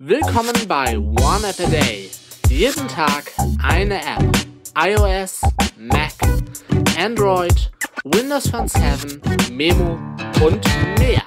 Willkommen bei One App a Day. Jeden Tag eine App. iOS, Mac, Android, Windows Phone 7, Memo und mehr.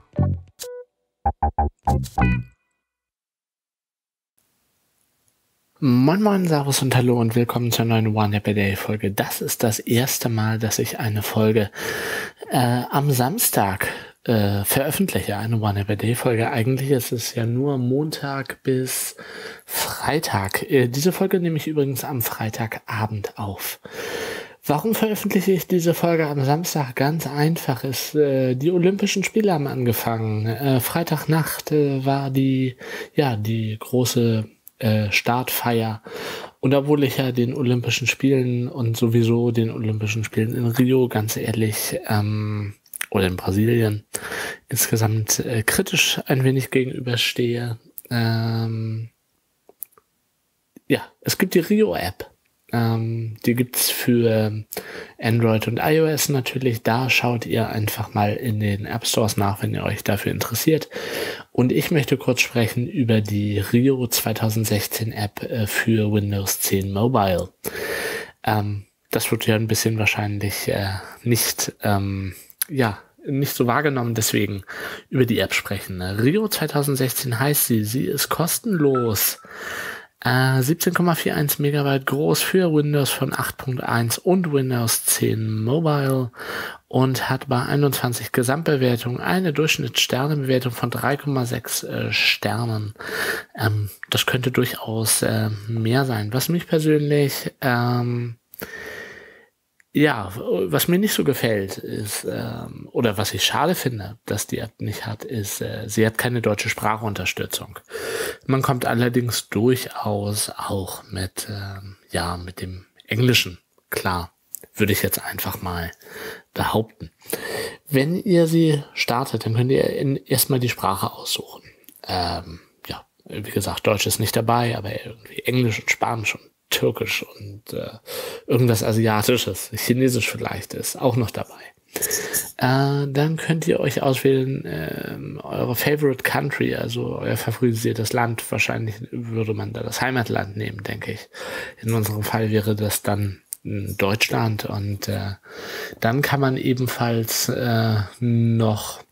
Moin Moin, Servus und Hallo und willkommen zur neuen One App a Day Folge. Das ist das erste Mal, dass ich eine Folge am Samstag veröffentliche, eine One App a Day Folge. Eigentlich ist es ja nur Montag bis Freitag. Diese Folge nehme ich übrigens am Freitagabend auf. Warum veröffentliche ich diese Folge am Samstag? Ganz einfach, die Olympischen Spiele haben angefangen. Freitagnacht war die große Startfeier. Und obwohl ich ja den Olympischen Spielen und sowieso den Olympischen Spielen in Rio, ganz ehrlich, oder in Brasilien, insgesamt kritisch ein wenig gegenüberstehe. Es gibt die Rio-App. Die gibt's für Android und iOS natürlich. Da schaut ihr einfach mal in den App Stores nach, wenn ihr euch dafür interessiert. Und ich möchte kurz sprechen über die Rio 2016 App für Windows 10 Mobile. Das wird ja ein bisschen wahrscheinlich nicht so wahrgenommen, deswegen über die App sprechen. Rio 2016 heißt sie ist kostenlos. 17,41 Megabyte groß für Windows von 8.1 und Windows 10 Mobile und hat bei 21 Gesamtbewertungen eine Durchschnittssternebewertung von 3,6 Sternen. Das könnte durchaus mehr sein. Was mich persönlich was mir nicht so gefällt ist, oder was ich schade finde, dass die App nicht hat, ist, sie hat keine deutsche Sprachunterstützung. Man kommt allerdings durchaus auch mit dem Englischen klar, würde ich jetzt einfach mal behaupten. Wenn ihr sie startet, dann könnt ihr erstmal die Sprache aussuchen. Wie gesagt, Deutsch ist nicht dabei, aber irgendwie Englisch und Spanisch und Türkisch und irgendwas Asiatisches, Chinesisch vielleicht ist auch noch dabei. Dann könnt ihr euch auswählen, eure Favorite Country, also euer favorisiertes Land. Wahrscheinlich würde man da das Heimatland nehmen, denke ich. In unserem Fall wäre das dann Deutschland und dann kann man ebenfalls noch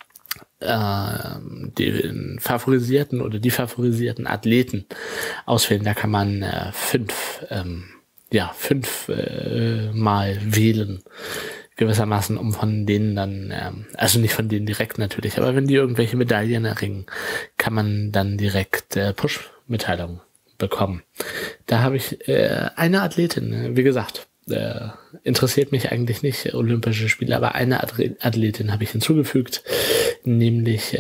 die favorisierten Athleten auswählen. Da kann man fünf mal wählen, gewissermaßen, um von denen dann, also nicht von denen direkt natürlich, aber wenn die irgendwelche Medaillen erringen, kann man dann direkt Push-Mitteilungen bekommen. Da habe ich eine Athletin, wie gesagt, interessiert mich eigentlich nicht, Olympische Spiele, aber eine Athletin habe ich hinzugefügt, nämlich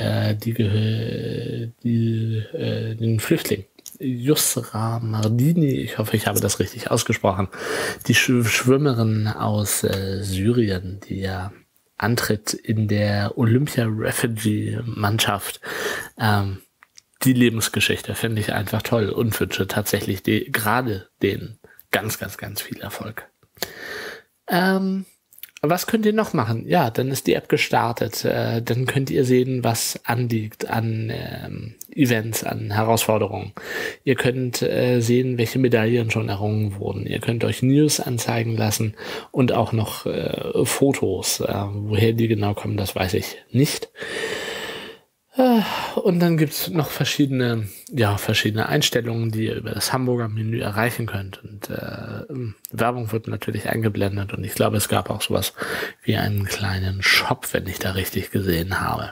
den Flüchtling Yusra Mardini, ich hoffe, ich habe das richtig ausgesprochen, die Schwimmerin aus Syrien, die ja antritt in der Olympia-Refugee-Mannschaft. Die Lebensgeschichte finde ich einfach toll und wünsche tatsächlich gerade denen ganz, ganz, ganz viel Erfolg. Was könnt ihr noch machen? Ja, dann ist die App gestartet. Dann könnt ihr sehen, was anliegt an Events, an Herausforderungen. Ihr könnt sehen, welche Medaillen schon errungen wurden. Ihr könnt euch News anzeigen lassen und auch noch Fotos. Woher die genau kommen, das weiß ich nicht. Und dann gibt's noch verschiedene Einstellungen, die ihr über das Hamburger Menü erreichen könnt. Und Werbung wird natürlich eingeblendet. Und ich glaube, es gab auch sowas wie einen kleinen Shop, wenn ich da richtig gesehen habe.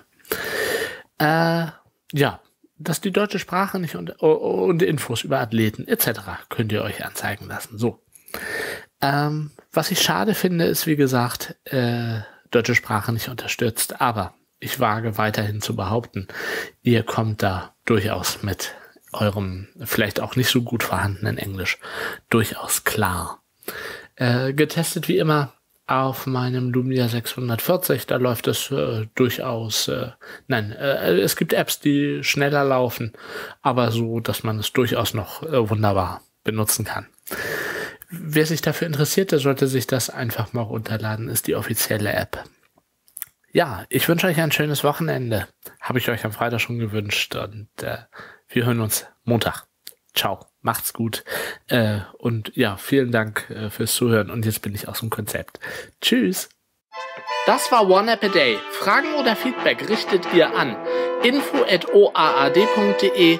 Dass die deutsche Sprache nicht und Infos über Athleten etc. könnt ihr euch anzeigen lassen. So. Was ich schade finde, ist, wie gesagt, deutsche Sprache nicht unterstützt. Aber ich wage weiterhin zu behaupten, ihr kommt da durchaus mit eurem vielleicht auch nicht so gut vorhandenen Englisch durchaus klar. Getestet wie immer auf meinem Lumia 640, da läuft es durchaus, es gibt Apps, die schneller laufen, aber so, dass man es durchaus noch wunderbar benutzen kann. Wer sich dafür interessiert, der sollte sich das einfach mal runterladen, ist die offizielle App. Ja, ich wünsche euch ein schönes Wochenende. Habe ich euch am Freitag schon gewünscht. Und Wir hören uns Montag. Ciao, macht's gut. Und ja, vielen Dank fürs Zuhören. Und jetzt bin ich aus dem Konzept. Tschüss. Das war One App a Day. Fragen oder Feedback richtet ihr an info@oaad.de,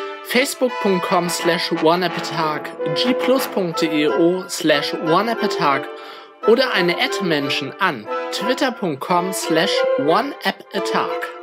facebook.com/oneappatag, gplus.io/oneappatag oder eine @Menschen an twitter.com/oneappatag.